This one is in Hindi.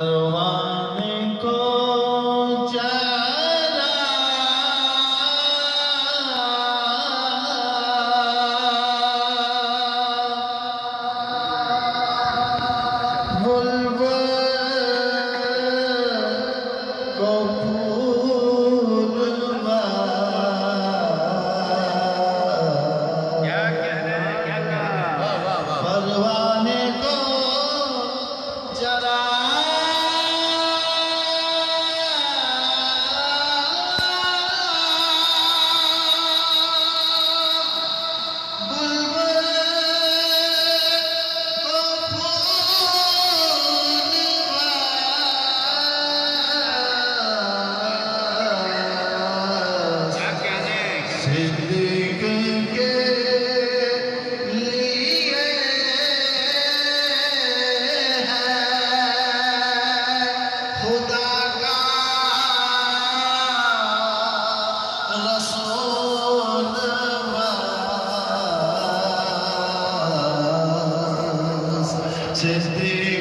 परवाने को जरा बुलबुल को फूल क्या कहना है, क्या कहा? परवाने को जरा सिद्दीक़ के लिए है खुदा का रसूल सिद्दीक़